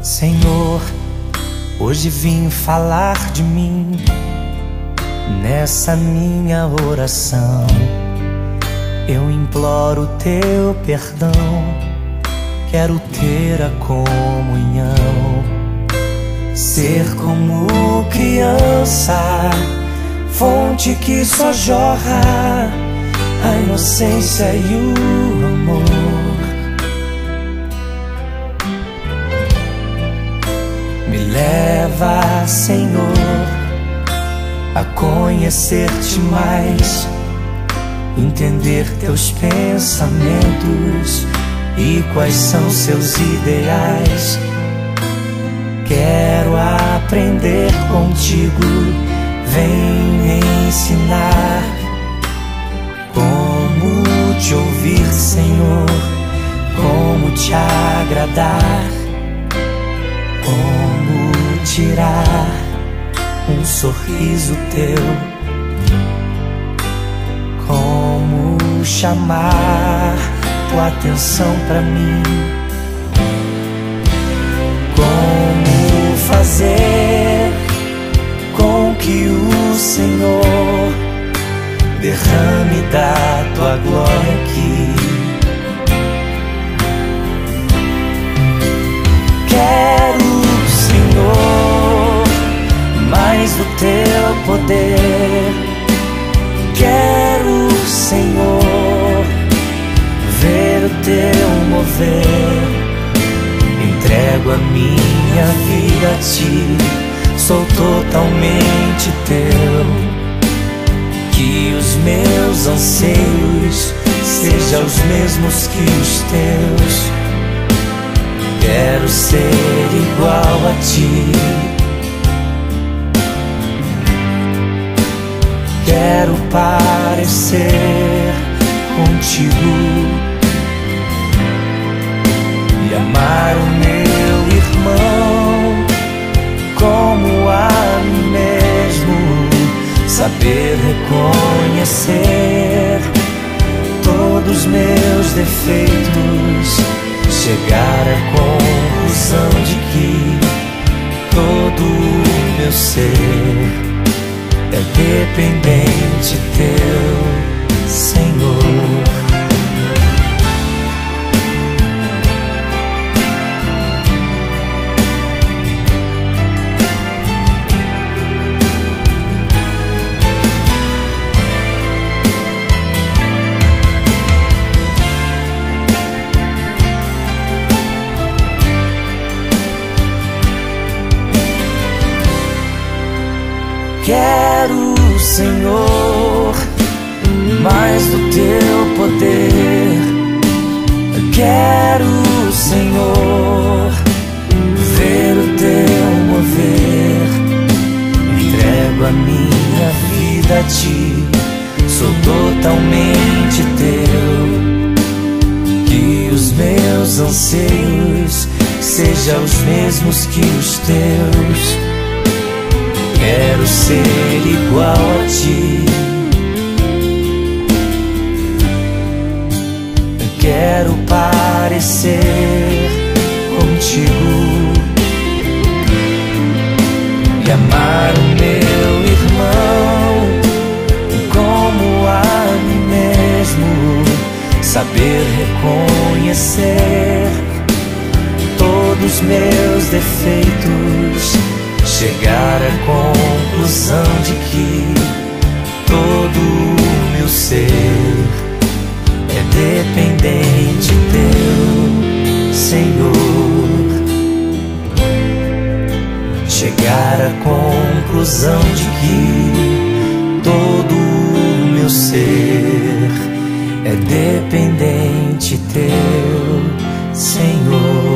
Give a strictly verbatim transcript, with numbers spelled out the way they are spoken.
Senhor, hoje vim falar de mim nessa minha oração. Eu imploro teu perdão, quero ter a comunhão, ser como criança, fonte que só jorra a inocência e o amor. Me leva, Senhor, a conhecer-te mais, entender teus pensamentos e quais são seus ideais. Quero aprender contigo, vem me ensinar como te ouvir, Senhor, como te agradar, como tirar um sorriso teu, como chamar tua atenção pra mim, como fazer com que o Senhor derrame da tua glória aqui. Quero, Senhor, mais do teu poder. Quero, Senhor, ver o teu mover. Entrego a minha vida a ti, sou totalmente teu. Que os meus anseios sejam os mesmos que os teus. Quero ser igual a ti. Quero parecer contigo e amar o meu irmão como a mim mesmo. Saber reconhecer todos os meus defeitos, chegar à conclusão de que todo o meu ser é dependente teu, Senhor. Quero, Senhor, mais do teu poder. Quero, Senhor, ver o teu mover. Entrego a minha vida a ti, sou totalmente teu. Que os meus anseios sejam os mesmos que os teus. Quero ser igual a ti. Quero parecer contigo e amar o meu irmão como a mim mesmo. Saber reconhecer todos os meus defeitos, chegar à conclusão de que todo o meu ser é dependente teu, Senhor. Chegar à conclusão de que todo o meu ser é dependente teu, Senhor.